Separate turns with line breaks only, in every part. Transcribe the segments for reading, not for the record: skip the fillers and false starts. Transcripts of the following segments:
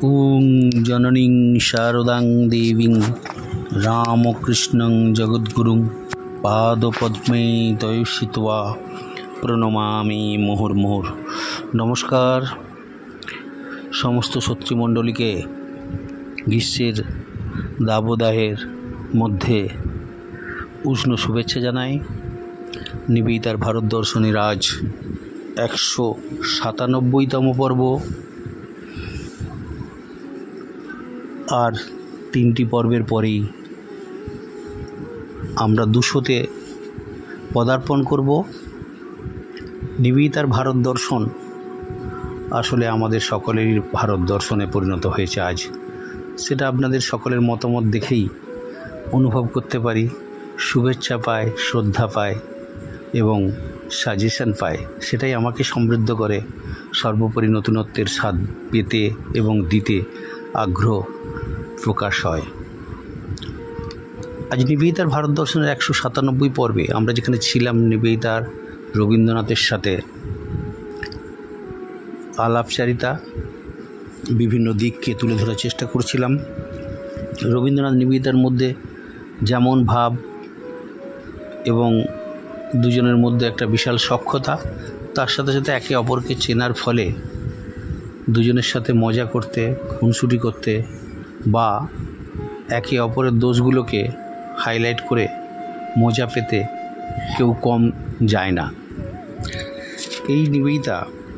ওং জননীং শারদাং দেবীং রামকৃষ্ণং জগদ্গুরুং পাদপদ্মে তয়ুষিত্বা প্রণমামি মুহুর্মুহুর। নমস্কার সমস্ত শত্রুমণ্ডলীকে। গ্রীষ্মের দাবদাহের মধ্যে উষ্ণ শুভেচ্ছা জানাই। নিবেদিতার ভারত দর্শনের আজ 197তম পর্ব। আর 3টি পর্বের পরেই আমরা 200তে পদার্পণ করব। নিবেদিতার ভারত দর্শন আসলে আমাদের সকলেরই ভারত দর্শনে পরিণত হয়েছে আজ। সেটা আপনাদের সকলের মতামত দেখেই অনুভব করতে পারি। শুভেচ্ছা পায়, শ্রদ্ধা পায় এবং সাজেশন পায়। সেটাই আমাকে সমৃদ্ধ করে, সর্বোপরি নতুনত্বের স্বাদ পেতে এবং দিতে আগ্রহ প্রকাশ হয়। আজ নিবেদিতার ভারত দর্শনের 197 পর্বে আমরা যেখানে ছিলাম, নিবেদিতার রবীন্দ্রনাথের সাথে আলাপচারিতা, বিভিন্ন দিককে তুলে ধরার চেষ্টা করছিলাম। রবীন্দ্রনাথ নিবেদিতার মধ্যে যেমন ভাব এবং দুজনের মধ্যে একটা বিশাল সখ্যতা, তার সাথে সাথে একে অপরকে চেনার ফলে দুজনের সাথে মজা করতে, খুনসুটি করতে বা একে অপরের দোষগুলোকে হাইলাইট করে মজা পেতে কেউ কম যায় না। এই নিবেদিতা,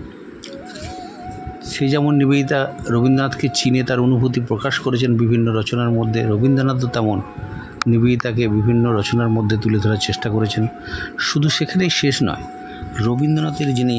সে যেমন নিবেদিতা রবীন্দ্রনাথকে চিনে তার অনুভূতি প্রকাশ করেছেন বিভিন্ন রচনার মধ্যে, রবীন্দ্রনাথও তেমন নিবেদিতাকে বিভিন্ন রচনার মধ্যে তুলে ধরার চেষ্টা করেছেন। শুধু সেখানেই শেষ নয়, রবীন্দ্রনাথের যিনি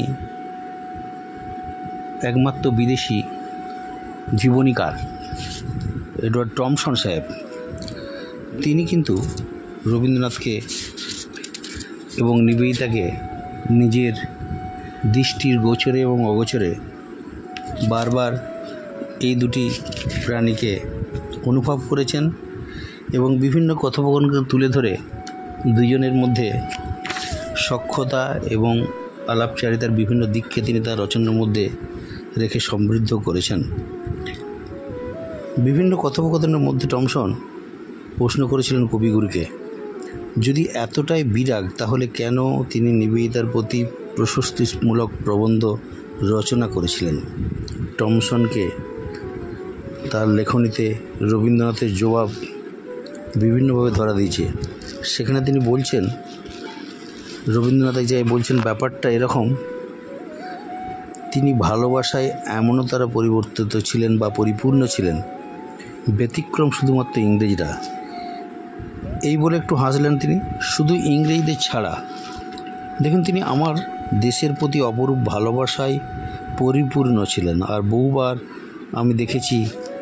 একমাত্র বিদেশি জীবনীকার এডওয়ার্ড টমসন সাহেব, তিনি কিন্তু রবীন্দ্রনাথকে এবং নিবেদিতাকে নিজের দৃষ্টির গোচরে এবং অগোচরে বারবার এই দুটি প্রাণীকে অনুভব করেছেন এবং বিভিন্ন কথোপকথনকে তুলে ধরে দুজনের মধ্যে সখ্যতা এবং আলাপচারিতার বিভিন্ন দিককে তিনি তার রচনার মধ্যে রেখে সমৃদ্ধ করেছেন। বিভিন্ন কথোপকথনের মধ্যে টমসন প্রশ্ন করেছিলেন কবিগুরুকে, যদি এতটাই বিরাগ তাহলে কেন তিনি নিবেদিতার প্রতি প্রশস্তিমূলক প্রবন্ধ রচনা করেছিলেন। টমসনকে তার লেখনীতে রবীন্দ্রনাথের জবাব বিভিন্নভাবে ধরা দিয়েছে। সেখানে তিনি বলছেন, রবীন্দ্রনাথ এক জায়গায় বলছেন, ব্যাপারটা এরকম, তিনি ভালোবাসায় এমনও তারা পরিবর্তিত ছিলেন বা পরিপূর্ণ ছিলেন, ব্যতিক্রম শুধুমাত্র ইংরেজরা। এই বলে একটু হাসলেন তিনি, শুধু ইংরেজদের ছাড়া। দেখুন, তিনি আমার দেশের প্রতি অপরূপ ভালোবাসায় পরিপূর্ণ ছিলেন। আর বহুবার আমি দেখেছি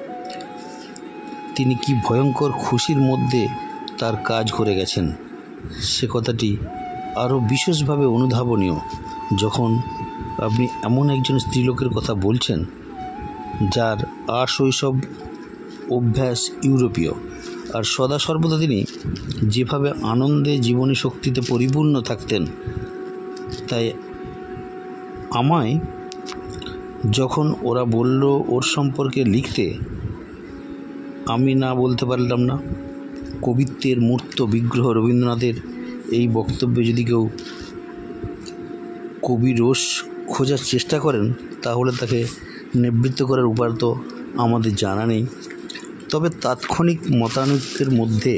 তিনি কি ভয়ঙ্কর খুশির মধ্যে তার কাজ করে গেছেন। সে কথাটি আরও বিশেষভাবে অনুধাবনীয় যখন আপনি এমন একজন স্ত্রীলোকের কথা বলছেন যার আশৈশব অভ্যাস ইউরোপীয়, আর সদা সর্বদা তিনি যেভাবে আনন্দে জীবনী শক্তিতে পরিপূর্ণ থাকতেন। তাই আমায় যখন ওরা বলল ওর সম্পর্কে লিখতে, আমি না বলতে পারলাম না। কবিত্বের মূর্ত বিগ্রহ রবীন্দ্রনাথের এই বক্তব্যে যদি কেউ কবি রস খোঁজার চেষ্টা করেন তাহলে তাকে নিবৃত্ত করার উপায় তো আমাদের জানা নেই। তবে তাৎক্ষণিক মতানৈক্যের মধ্যে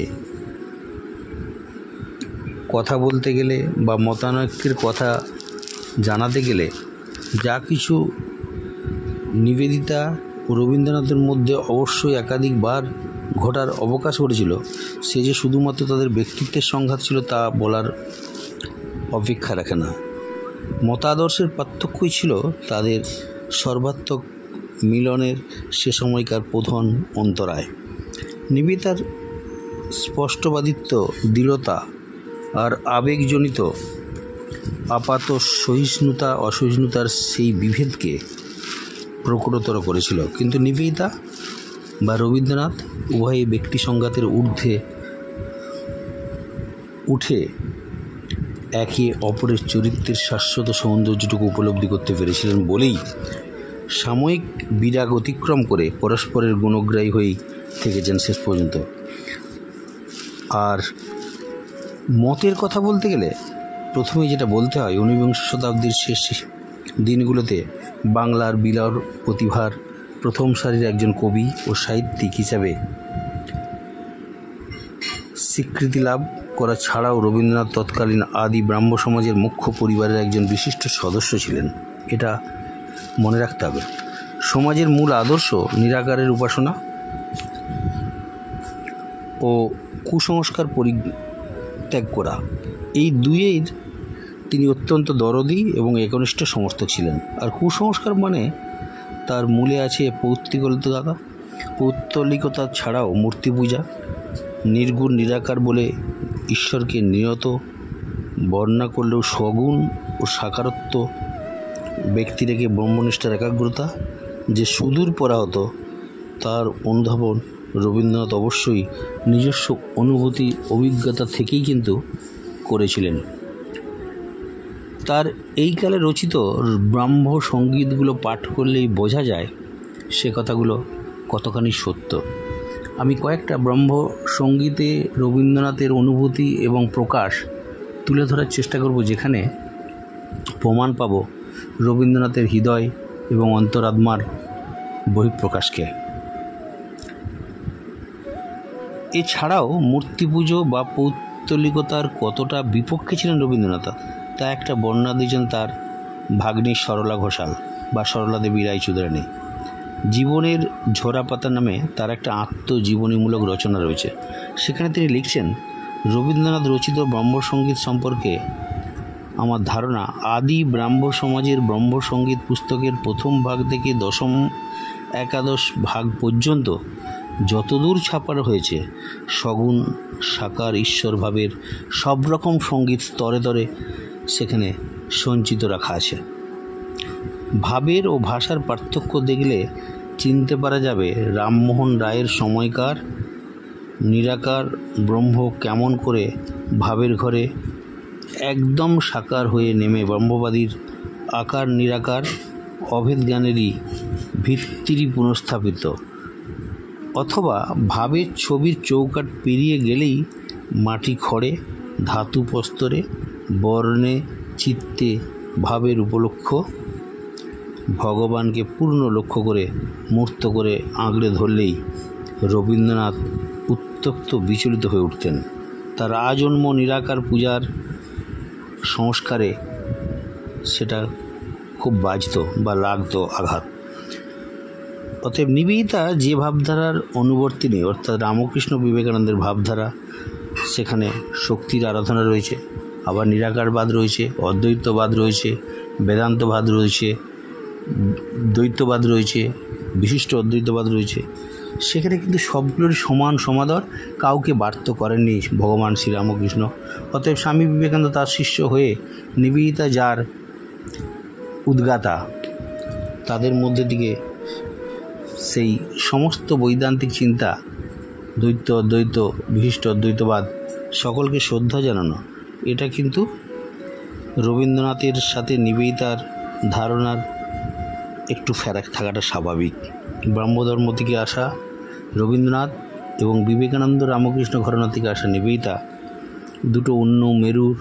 কথা বলতে গেলে বা মতানৈক্যের কথা জানাতে গেলে যা কিছু নিবেদিতা ও রবীন্দ্রনাথের মধ্যে অবশ্যই একাধিকবার ঘটার অবকাশ ঘটেছিল, সে যে শুধুমাত্র তাদের ব্যক্তিত্বের সংঘাত ছিল তা বলার অপেক্ষা রাখে না। মতাদর্শের পার্থক্যই ছিল তাদের সর্বাত্মক মিলনের সে সময়কার প্রধান অন্তরায়। নিবেদিতার স্পষ্টবাদিত্ব, দৃঢ়তা আর আবেগজনিত আপাত সহিষ্ণুতা অসহিষ্ণুতার সেই বিভেদকে প্রকটতর করেছিল। কিন্তু নিবেদিতা বা রবীন্দ্রনাথ উভয়ই ব্যক্তি সংঘাতের ঊর্ধ্বে উঠে একে অপরের চরিত্রের শাশ্বত সৌন্দর্যটুকু উপলব্ধি করতে পেরেছিলেন বলেই সাময়িক বিরাগ অতিক্রম করে পরস্পরের গুণগ্রাহী হয়েই থেকেছেন শেষ পর্যন্ত। আর মতের কথা বলতে গেলে প্রথমেই যেটা বলতে হয়, ঊনবিংশ শতাব্দীর শেষ দিনগুলোতে বাংলার বিরল প্রতিভার প্রথম সারির একজন কবি ও সাহিত্যিক হিসাবে স্বীকৃতি লাভ করা ছাড়াও রবীন্দ্রনাথ তৎকালীন আদি ব্রাহ্ম সমাজের মুখ্য পরিবারের একজন বিশিষ্ট সদস্য ছিলেন। এটা মনে রাখতে হবে। সমাজের মূল আদর্শ নিরাকারের উপাসনা ও কুসংস্কার পরিত্যাগ করা, এই দুইয়ের তিনি অত্যন্ত দরদী এবং একনিষ্ঠ সমর্থক ছিলেন। আর কুসংস্কার মানে তার মূলে আছে পৌত্তলিকতা ছাড়াও মূর্তি পূজা, নির্গুণ নিরাকার বলে ঈশ্বরকে নিয়ত বর্ণনা করলেও সগুণ ও সাকারত্ব ব্যক্তি রেখে ব্রহ্মনিষ্ঠার একাগ্রতা যে সুদূর পরাহত, তার অনুধাবন রবীন্দ্রনাথ অবশ্যই নিজস্ব অনুভূতি অভিজ্ঞতা থেকেই কিন্তু করেছিলেন। তার এই কালে রচিত ব্রাহ্ম সঙ্গীতগুলো পাঠ করলেই বোঝা যায় সে কথাগুলো কতখানি সত্য। আমি কয়েকটা ব্রাহ্ম সঙ্গীতে রবীন্দ্রনাথের অনুভূতি এবং প্রকাশ তুলে ধরার চেষ্টা করব, যেখানে প্রমাণ পাব রবীন্দ্রনাথের হৃদয় এবং অন্তরাত্মার বহিঃপ্রকাশকে। এছাড়াও মূর্তি পুজো বা পৌত্তলিকতার কতটা বিপক্ষে ছিলেন রবীন্দ্রনাথ, তা একটা বর্ণনা দিয়েছেন তার ভাগ্নী সরলা ঘোষাল বা সরলা দেবী রায়চৌধুরানী। জীবনের ঝরা পাতা নামে তার একটা আত্মজীবনীমূলক রচনা রয়েছে। সেখানে তিনি লিখছেন, রবীন্দ্রনাথ রচিত ব্রহ্মসঙ্গীত সম্পর্কে আমার ধারণা, আদি ব্রাহ্ম সমাজের ব্রহ্মসঙ্গীত পুস্তকের প্রথম ভাগ থেকে দশম একাদশ ভাগ পর্যন্ত যতদূর ছাপানো হয়েছে, সগুণ সাকার ঈশ্বর ভাবের সব রকম সঙ্গীত স্তরে স্তরে সেখানে সঞ্চিত রাখা আছে। ভাবের ও ভাষার পার্থক্য দেখলে চিনতে পারা যাবে রামমোহন রায়ের সময়কার নিরাকার ব্রহ্ম কেমন করে ভাবের ঘরে একদম সাকার হয়ে নেমে ব্রহ্মবাদীর আকার নিরাকার অভেদ জ্ঞানেরই ভিত্তিরই পুনঃস্থাপিত, অথবা ভাবের ছবির চৌকাট পেরিয়ে গেলেই মাটি খড়ে ধাতু প্রস্তরে বর্ণে চিত্তে ভাবের উপলক্ষ ভগবানকে পূর্ণ লক্ষ্য করে মূর্ত করে আঁকড়ে ধরলেই রবীন্দ্রনাথ উত্তপ্ত বিচলিত হয়ে উঠতেন। তার আজন্ম নিরাকার পূজার সংস্কারে সেটা খুব বাজত বা লাগতো আঘাত। অতএব নিবেদিতা যে ভাবধারার অনুবর্তিনী, অর্থাৎ রামকৃষ্ণ বিবেকানন্দের ভাবধারা, সেখানে শক্তির আরাধনা রয়েছে, আবার নিরাকারবাদ রয়েছে, অদ্বৈতবাদ রয়েছে, বেদান্তবাদ রয়েছে, দ্বৈতবাদ রয়েছে, বিশিষ্ট অদ্বৈতবাদ রয়েছে। সেখানে কিন্তু সবগুলোরই সমান সমাদর, কাউকে বার্ত করেননি ভগবান শ্রীরামকৃষ্ণ। অতএব স্বামী বিবেকানন্দ তার শিষ্য হয়ে নিবেদিতা যার উদ্গাতা, তাদের মধ্যে থেকে সেই সমস্ত বৈদান্তিক চিন্তা, দ্বৈত অদ্বৈত বিশিষ্ট অদ্বৈতবাদ, সকলকে শ্রদ্ধা জানানো, এটা কিন্তু রবীন্দ্রনাথের সাথে নিবেদিতার ধারণার একটু ফেরাক থাকাটা স্বাভাবিক। ব্রাহ্মধর্ম থেকে আসা রবীন্দ্রনাথ এবং বিবেকানন্দ রামকৃষ্ণ ঘরানা থেকে আসা নিবেদিতা দুটো অন্য মেরুর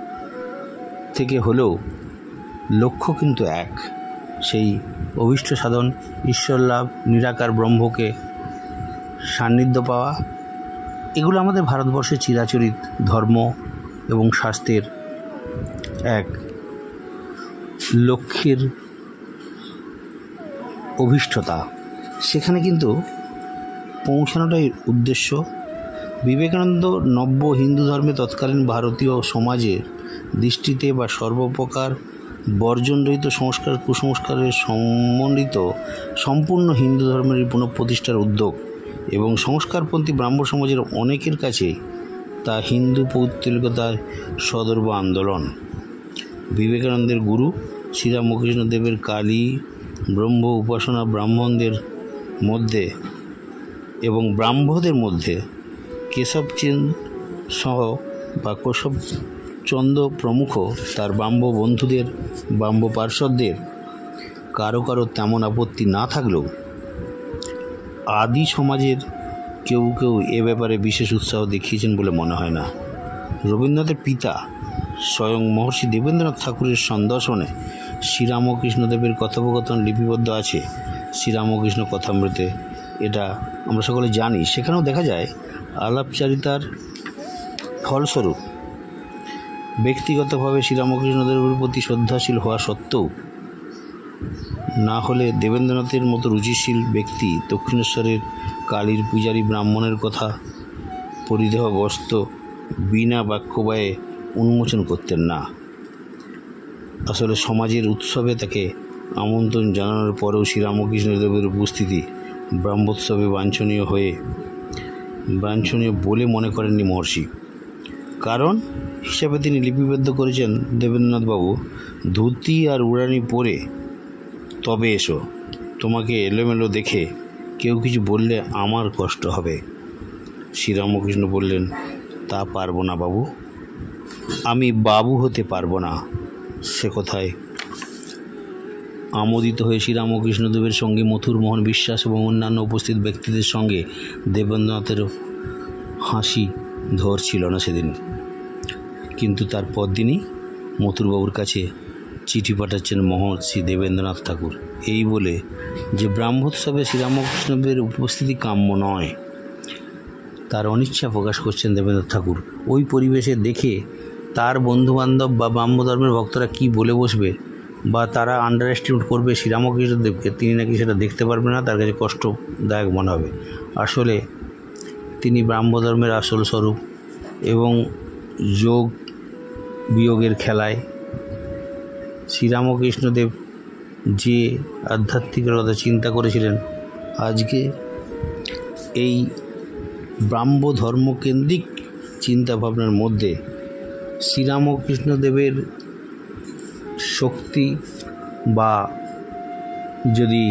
থেকে হলেও লক্ষ্য কিন্তু এক, সেই অভীষ্ট সাধন, ঈশ্বর লাভ, নিরাকার ব্রহ্মকে সান্নিধ্য পাওয়া। এগুলো আমাদের ভারতবর্ষের চিরাচরিত ধর্ম এবং শাস্ত্রের এক লক্ষ্যের অভীষ্টতা, সেখানে কিন্তু পৌঁছানোটাই উদ্দেশ্য। বিবেকানন্দ নব্য হিন্দু ধর্মে তৎকালীন ভারতীয় সমাজের দৃষ্টিতে বা সর্বপ্রকার বর্জনরহিত সংস্কার কুসংস্কারের সম্বন্ধিত সম্পূর্ণ হিন্দু ধর্মের পুনঃপ্রতিষ্ঠার উদ্যোগ এবং সংস্কারপন্থী ব্রাহ্ম সমাজের অনেকের কাছে তা হিন্দু পৌত্তলিকতার সদর্ভ আন্দোলন। বিবেকানন্দের গুরু শ্রীরামকৃষ্ণদেবের কালী ব্রহ্ম উপাসনা ব্রাহ্মণদের মধ্যে এবং ব্রাহ্মদের মধ্যে কেশবচন্দ্র সহ বা কেশবচন্দ্র প্রমুখ তার ব্রাহ্ম বন্ধুদের ব্রাহ্ম পার্ষদদের কারো কারো তেমন আপত্তি না থাকলেও আদি সমাজের কেউ কেউ এ ব্যাপারে বিশেষ উৎসাহ দেখিয়েছেন বলে মনে হয় না। রবীন্দ্রনাথের পিতা স্বয়ং মহর্ষি দেবেন্দ্রনাথ ঠাকুরের সন্দর্শনে শ্রীরামকৃষ্ণদেবের কথোপকথন লিপিবদ্ধ আছে শ্রীরামকৃষ্ণ কথামৃতে, এটা আমরা সকলে জানি। সেখানেও দেখা যায় আলাপচারিতার ফলস্বরূপ ব্যক্তিগতভাবে শ্রীরামকৃষ্ণদেবের প্রতি শ্রদ্ধাশীল হওয়া সত্ত্বেও না হলে দেবেন্দ্রনাথের মতো রুচিশীল ব্যক্তি দক্ষিণেশ্বরের কালীর পূজারী ব্রাহ্মণের কথা পরিধেয় বস্ত্র বিনা বাক্যবায়ে উন্মোচন করতেন না। আসলে সমাজের উৎসবে তাকে আমন্ত্রণ জানানোর পরেও শ্রীরামকৃষ্ণদেবের উপস্থিতি ব্রহ্মোৎসবে বাঞ্ছনীয় বলে মনে করেননি মহর্ষি। কারণ হিসাবে তিনি লিপিবদ্ধ করেছেন, দেবেন্দ্রনাথবাবু ধুতি আর উড়ানি পরে তবে এসো, তোমাকে এলোমেলো দেখে কেউ কিছু বললে আমার কষ্ট হবে। শ্রীরামকৃষ্ণ বললেন, তা পারবো না বাবু, আমি বাবু হতে পারবো না। সে কথায় আমোদিত হয়ে শ্রীরামকৃষ্ণদেবের সঙ্গে মথুরমোহন বিশ্বাস এবং অন্যান্য উপস্থিত ব্যক্তিদের সঙ্গে দেবেন্দ্রনাথেরও হাসি ধরছিল না সেদিন। কিন্তু তার পরদিনই মথুরবাবুর কাছে চিঠি পাঠাচ্ছেন মহর্ষি দেবেন্দ্রনাথ ঠাকুর, এই বলে যে ব্রাহ্মোৎসবে শ্রীরামকৃষ্ণদেবের উপস্থিতি কাম্য নয়। তার অনিচ্ছা প্রকাশ করছেন দেবেন্দ্রনাথ ঠাকুর। ওই পরিবেশে দেখে তার বন্ধুবান্ধব বা ব্রাহ্মধর্মের ভক্তরা কি বলে বসবে বা তারা আন্ডার এস্টিমেট করবে শ্রীরামকৃষ্ণদেবকে, তিনি নাকি সেটা দেখতে পারবেন না, তার কাছে কষ্টদায়ক মনে হবে। আসলে তিনি ব্রাহ্মধর্মের আসল স্বরূপ এবং যোগ বিয়োগের খেলায় শ্রীরামকৃষ্ণদেব যে আধ্যাত্মিকতা চিন্তা করেছিলেন, আজকে এই ব্রাহ্ম ধর্মকেন্দ্রিক চিন্তাভাবনার মধ্যে শ্রীরামকৃষ্ণদেবের শক্তি বা যদি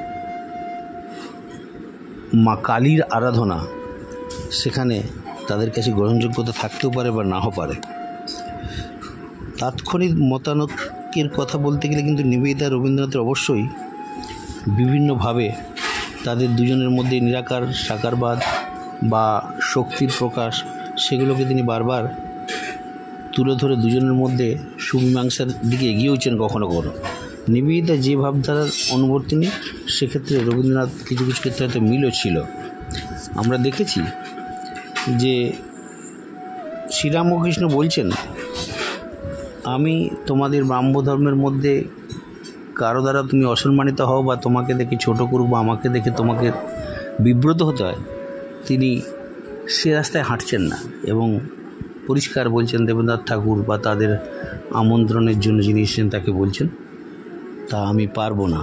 মা কালীর আরাধনা, সেখানে তাদের কাছে গ্রহণযোগ্যতা থাকতেও পারে বা নাও পারে। তাৎক্ষণিক মতানৈক্যের কথা বলতে গেলে কিন্তু নিবেদিতা রবীন্দ্রনাথের অবশ্যই বিভিন্নভাবে তাদের দুজনের মধ্যে নিরাকার সাকারবাদ বা শক্তির প্রকাশ, সেগুলোকে তিনি বারবার তুলে ধরে দুজনের মধ্যে সুমীমাংসার দিকে এগিয়েওছেন কখনো কখনো। নিবেদিতা যে ভাবধারার অনুবর্তিনী, সেক্ষেত্রে রবীন্দ্রনাথ কিছু কিছু ক্ষেত্রে হয়তো মিলও ছিল। আমরা দেখেছি যে শ্রীরামকৃষ্ণ বলছেন, আমি তোমাদের ব্রাহ্ম ধর্মের মধ্যে কারো দ্বারা তুমি অসম্মানিত হও বা তোমাকে দেখে ছোটো করুক বা আমাকে দেখে তোমাকে বিব্রত হতে হয়, তিনি সে রাস্তায় হাঁটছেন না এবং পরিষ্কার বলছেন দেবেন্দ্রনাথ ঠাকুর বা তাদের আমন্ত্রণের জন্য যিনি এসেছেন তাকে বলছেন, তা আমি পারবো না।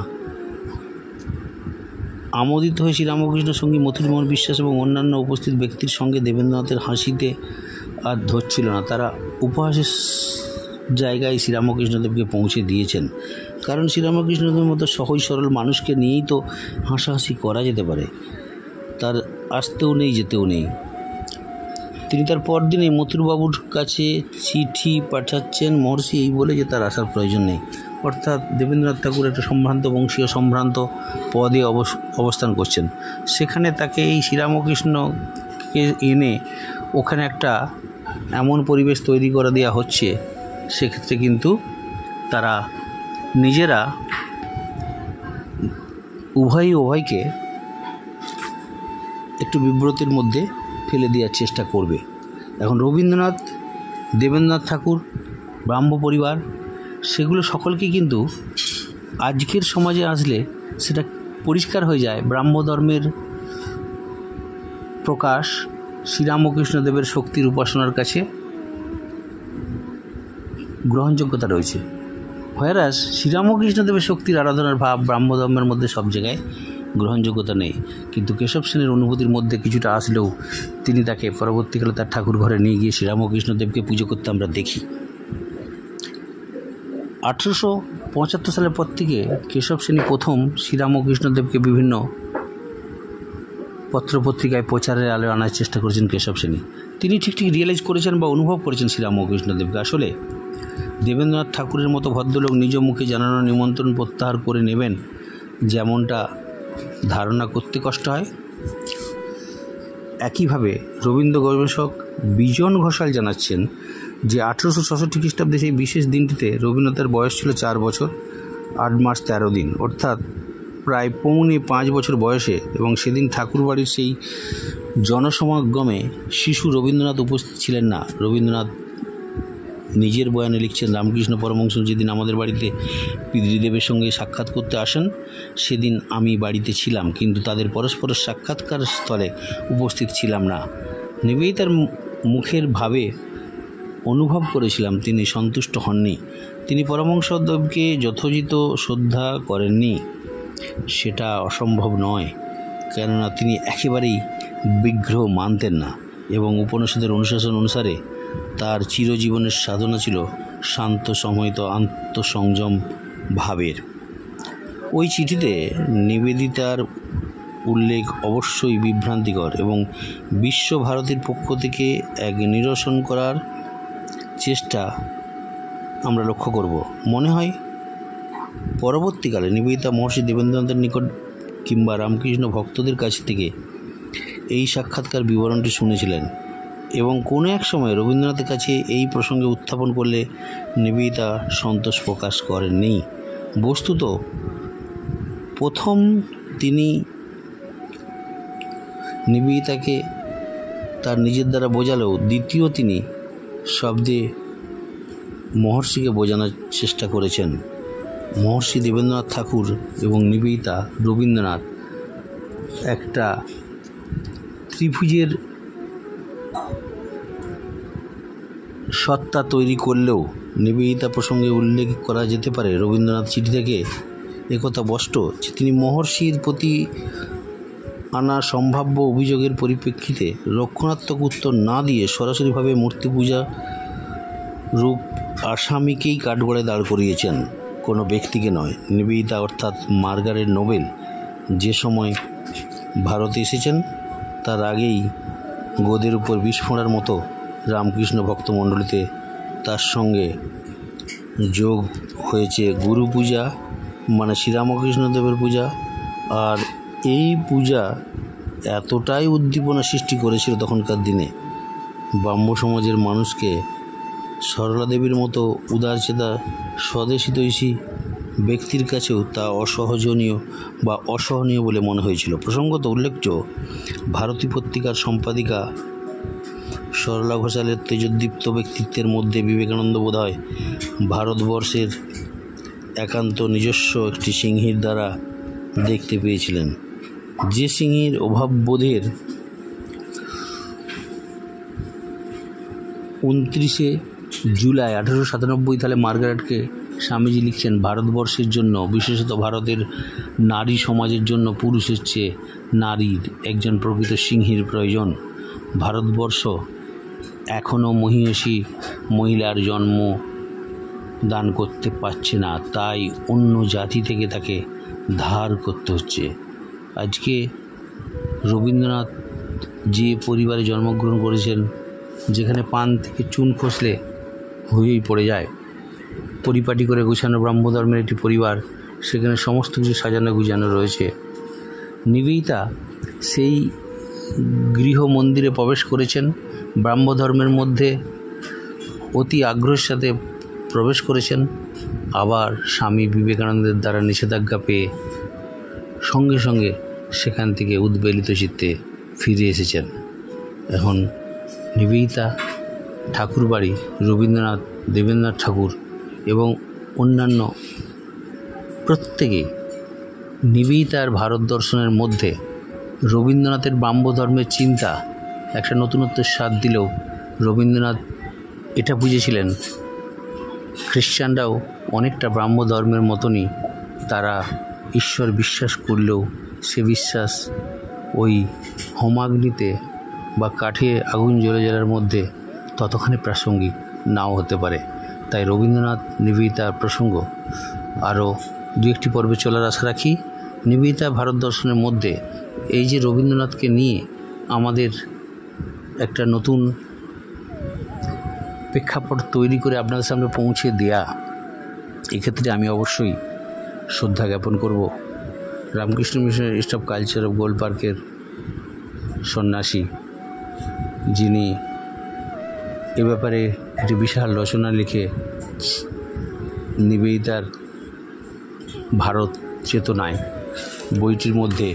আমোদিত হয়ে শ্রীরামকৃষ্ণের সঙ্গে মথুরমোহন বিশ্বাস এবং অন্যান্য উপস্থিত ব্যক্তির সঙ্গে দেবেন্দ্রনাথের হাসিতে আর ধরছিল না। তারা উপহাসের জায়গায় শ্রীরামকৃষ্ণদেবকে পৌঁছে দিয়েছেন। কারণ শ্রীরামকৃষ্ণদেবের মতো সহজ সরল মানুষকে নিয়েই তো হাসাহাসি করা যেতে পারে, তার আসতেও নেই যেতেও নেই। তিনি তার পরদিনে মথুরবাবুর কাছে চিঠি পাঠাচ্ছেন মহর্ষি এই বলে যে তার আসার প্রয়োজন নেই। অর্থাৎ দেবেন্দ্রনাথ ঠাকুর একটা সম্ভ্রান্ত বংশীয় সম্ভ্রান্ত পদে অবস্থান করছেন, সেখানে তাকে এই শ্রীরামকৃষ্ণকে এনে ওখানে একটা এমন পরিবেশ তৈরি করে দেওয়া হচ্ছে, সেক্ষেত্রে কিন্তু তারা নিজেরা উভয়কে একটু বিব্রতির মধ্যে ফেলে দেওয়ার চেষ্টা করবে। এখন রবীন্দ্রনাথ, দেবেন্দ্রনাথ ঠাকুর, ব্রাহ্ম পরিবার, সেগুলো সকলকে কিন্তু আজকের সমাজে আসলে সেটা পরিষ্কার হয়ে যায় ব্রাহ্ম ধর্মের প্রকাশ শ্রীরামকৃষ্ণদেবের শক্তির উপাসনার কাছে গ্রহণযোগ্যতা রয়েছে। হয়রাস শ্রীরামকৃষ্ণদেবের শক্তির আরাধনার ভাব ব্রাহ্মধর্মের মধ্যে সব জায়গায় গ্রহণযোগ্যতা নেই। কিন্তু কেশব সেনের অনুভূতির মধ্যে কিছুটা আসলেও তিনি তাকে পরবর্তীকালে তার ঠাকুর ঘরে নিয়ে গিয়ে শ্রীরামকৃষ্ণদেবকে পুজো করতে আমরা দেখি। 1875 সালের পর থেকে কেশব সেনী প্রথম শ্রীরামকৃষ্ণদেবকে বিভিন্ন পত্রপত্রিকায় প্রচারের আলো আনার চেষ্টা করেছেন কেশব সেনী। তিনি ঠিক রিয়েলাইজ করেছেন বা অনুভব করেছেন শ্রীরামকৃষ্ণদেবকে। আসলে দেবেন্দ্রনাথ ঠাকুরের মতো ভদ্রলোক নিজ মুখে জানানো নিমন্ত্রণ প্রত্যাহার করে নেবেন, যেমনটা ধারণা করতে কষ্ট হয়। একইভাবে রবীন্দ্র গবেষক বিজন ঘোষাল জানাচ্ছেন যে 1866 খ্রিস্টাব্দে সেই বিশেষ দিনটিতে রবীন্দ্রনাথের বয়স ছিল 4 বছর 8 মাস 13 দিন, অর্থাৎ প্রায় 4.5 বছর বয়সে, এবং সেদিন ঠাকুরবাড়ির সেই জনসমাগমে শিশু রবীন্দ্রনাথ উপস্থিত ছিলেন না। রবীন্দ্রনাথ নিজের বয়ানে লিখছেন, রামকৃষ্ণ পরমহংস যেদিন আমাদের বাড়িতে পিতৃদেবের সঙ্গে সাক্ষাৎ করতে আসেন সেদিন আমি বাড়িতে ছিলাম, কিন্তু তাদের পরস্পর সাক্ষাৎকার স্থলে উপস্থিত ছিলাম না। নিবেদিতার মুখের ভাবে অনুভব করেছিলাম তিনি সন্তুষ্ট হননি। তিনি পরমহংসদেবকে যথোচিত শ্রদ্ধা করেননি। সেটা অসম্ভব নয়, কেননা তিনি একেবারেই বিগ্রহ মানতেন না, এবং উপনিষদের অনুশাসন অনুসারে তার চিরজীবনের সাধনা ছিল শান্ত সমহিত আত্মসংযম ভাবের। ওই চিঠিতে নিবেদিতার উল্লেখ অবশ্যই বিভ্রান্তিকর এবং বিশ্বভারতীর পক্ষ থেকে এক নিরসন করার চেষ্টা আমরা লক্ষ্য করব। মনে হয় পরবর্তীকালে নিবেদিতা মহর্ষি দেবেন্দ্রনাথের নিকট কিংবা রামকৃষ্ণ ভক্তদের কাছ থেকে এই সাক্ষাৎকার বিবরণটি শুনেছিলেন, এবং কোনো এক সময় রবীন্দ্রনাথের কাছে এই প্রসঙ্গে উত্থাপন করলে নিবেদিতা সন্তোষ প্রকাশ করেননি। বস্তুত প্রথম তিনি নিবেদিতাকে তার নিজের দ্বারা বোঝালেও দ্বিতীয় তিনি শব্দে মহর্ষিকে বোঝানোর চেষ্টা করেছেন। মহর্ষি দেবেন্দ্রনাথ ঠাকুর এবং নিবেদিতা রবীন্দ্রনাথ একটা ত্রিভুজের সত্তা তৈরি করলেও নিবেদিতা প্রসঙ্গে উল্লেখ করা যেতে পারে রবীন্দ্রনাথ চিঠি থেকে একথা স্পষ্ট যে তিনি মহর্ষির প্রতি আনা সম্ভাব্য অভিযোগের পরিপ্রেক্ষিতে রক্ষণাত্মক উত্তর না দিয়ে সরাসরিভাবে মূর্তি পূজা রূপ আসামিকেই কাঠগড়ায় দাঁড় করিয়েছেন, কোনো ব্যক্তিকে নয়। নিবেদিতা অর্থাৎ মার্গারেট নোবেল যে সময় ভারতে এসেছেন তার আগেই গোদের উপর বিষ ফোঁড়ার মতো রামকৃষ্ণ ভক্তমণ্ডলীতে তার সঙ্গে যোগ হয়েছে গুরু পূজা, মানে শ্রীরামকৃষ্ণদেবের পূজা। আর এই পূজা এতটাই উদ্দীপনা সৃষ্টি করেছিল তখনকার দিনে, ব্রাহ্ম সমাজের মানুষকে সরলা দেবীর মতো উদারচেতা স্বদেশিতৈষী ব্যক্তির কাছেও তা অসহনীয় বা অসহনীয় বলে মনে হয়েছিল। প্রসঙ্গত উল্লেখ্য, ভারতী পত্রিকার সম্পাদিকা সরলা ঘোষালের তেজোদ্দীপ্ত ব্যক্তিত্বের মধ্যে বিবেকানন্দ বোধহয় ভারতবর্ষের একান্ত নিজস্ব একটি সিংহীর দ্বারা দেখতে পেয়েছিলেন, যে সিংহীর অভাববোধের 29শে জুলাই 1897 সালে মার্গারেটকে স্বামীজি লিখছেন, ভারতবর্ষের জন্য, বিশেষত ভারতের নারী সমাজের জন্য পুরুষের চেয়ে নারীর একজন প্রকৃত সিংহীর প্রয়োজন। ভারতবর্ষ এখনও মহিষী মহিলার জন্ম দান করতে পারছে না, তাই অন্য জাতি থেকে তাকে ধার করতে হচ্ছে। আজকে রবীন্দ্রনাথ যে পরিবারে জন্মগ্রহণ করেছেন, যেখানে পান থেকে চুন খসলে হয়েই পড়ে যায়, পরিপাটি করে গুছানো ব্রাহ্মধর্মের একটি পরিবার, সেখানে সমস্ত কিছু সাজানো গুছানো রয়েছে। নিবেদিতা সেই গৃহ মন্দিরে প্রবেশ করেছেন, ব্রাহ্মধর্মের মধ্যে অতি আগ্রহের সাথে প্রবেশ করেছেন, আবার স্বামী বিবেকানন্দের দ্বারা নিষেধাজ্ঞা পেয়ে সঙ্গে সঙ্গে সেখান থেকে উদ্বেলিত চিত্তে ফিরে এসেছেন। এখন নিবেদিতা ঠাকুরবাড়ি, রবীন্দ্রনাথ, দেবেন্দ্রনাথ ঠাকুর এবং অন্যান্য প্রত্যেকেই নিবেদিতার ভারত দর্শনের মধ্যে রবীন্দ্রনাথের ব্রাহ্মধর্মের চিন্তা একটা নতুনত্বের স্বাদ দিলেও রবীন্দ্রনাথ এটা বুঝেছিলেন খ্রিশ্চানরাও অনেকটা ব্রাহ্ম ধর্মের মতনই তারা ঈশ্বর বিশ্বাস করলেও সে বিশ্বাস ওই হোমাগ্নিতে বা কাঠে আগুন জ্বলে জ্বালার মধ্যে ততখানি প্রাসঙ্গিক নাও হতে পারে। তাই রবীন্দ্রনাথ নিবেদিতার প্রসঙ্গ আরও দু একটি পর্বে চলার আশা রাখি। নিবেদিতা ভারত দর্শনের মধ্যে এই যে রবীন্দ্রনাথকে নিয়ে আমাদের একটা নতুন প্রেক্ষাপট তৈরি করে আপনাদের সামনে পৌঁছে দেয়া, এক্ষেত্রে আমি অবশ্যই শ্রদ্ধা জ্ঞাপন করব রামকৃষ্ণ মিশনের ইনস্টিটিউট অফ কালচার অফ গোল পার্কের সন্ন্যাসী, যিনি এ ব্যাপারে একটি বিশাল রচনা লিখে নিবেদিতার ভারত চেতনায় বইটির মধ্যে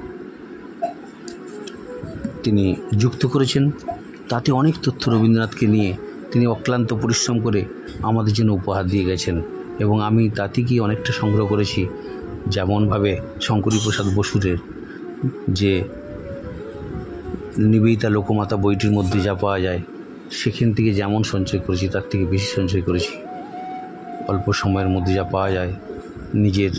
তিনি যুক্ত করেছেন। তাতে অনেক তথ্য রবীন্দ্রনাথকে নিয়ে তিনি অক্লান্ত পরিশ্রম করে আমাদের জন্য উপহার দিয়ে গেছেন, এবং আমি তাতে গিয়ে অনেকটা সংগ্রহ করেছি। যেমনভাবে শঙ্করী প্রসাদ বসুরের যে নিবেদিতা লোকমাতা বইটির মধ্যে যা পাওয়া যায়, সেখান থেকে যেমন সঞ্চয় করেছি তার থেকে বেশি সঞ্চয় করেছি। অল্প সময়ের মধ্যে যা পাওয়া যায়, নিজের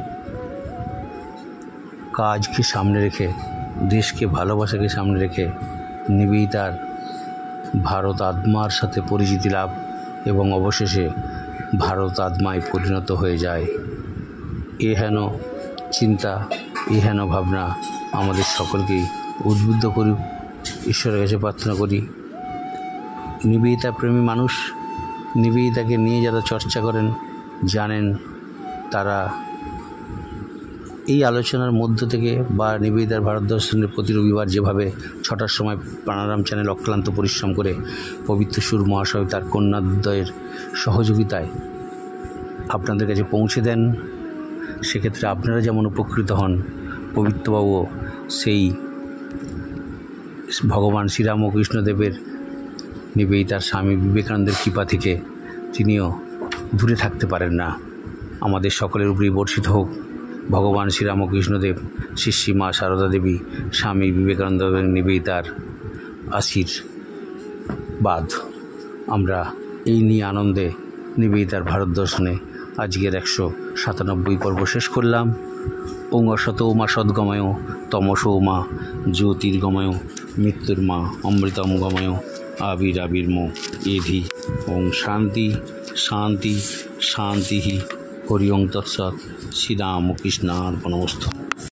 কাজকে সামনে রেখে, দেশকে ভালোবাসাকে সামনে রেখে নিবেদিতার ভারত আত্মার সাথে পরিচিতি লাভ এবং অবশেষে ভারত আত্মায় পরিণত হয়ে যায়। এ হেন চিন্তা, এ হেন ভাবনা আমাদের সকলকেই উদ্বুদ্ধ করুক, ঈশ্বরের কাছে প্রার্থনা করি। নিবেদিতা প্রেমী মানুষ, নিবেদিতাকে নিয়ে যারা চর্চা করেন, জানেন, তারা এই আলোচনার মধ্য থেকে বা নিবেদিতার ভারত দর্শনের প্রতি রবিবার যেভাবে 6টার সময় প্রাণারাম চ্যানেল অক্লান্ত পরিশ্রম করে পবিত্র সুর মহাশয় তার কন্যাদ্বয়ের সহযোগিতায় আপনাদের কাছে পৌঁছে দেন, সেক্ষেত্রে আপনারা যেমন উপকৃত হন, পবিত্রবাবুও সেই ভগবান শ্রীরামকৃষ্ণদেবের নিবেদিতার স্বামী বিবেকানন্দের কৃপা থেকে তিনিও দূরে থাকতে পারেন না। আমাদের সকলের উপরেই বর্ষিত হোক ভগবান শ্রীরামকৃষ্ণদেব, শ্রী মা সারদা দেবী, স্বামী বিবেকানন্দ এবং নিবেদিতার আশীর্বাদ। আমরা এই নিয়ে আনন্দে নিবেদিতার ভারত দর্শনে আজকের 197 পর্ব শেষ করলাম। ওং অসত মা সদ্গময়, তমসো মা জ্যোতির্গময়, মৃত্যুর মা অমৃতম গময়, আবির্মো এধি। ওং শান্তি শান্তি শান্তি। হরি ওং তৎসৎ। শ্রীরামকৃষ্ণার্পণমস্তু।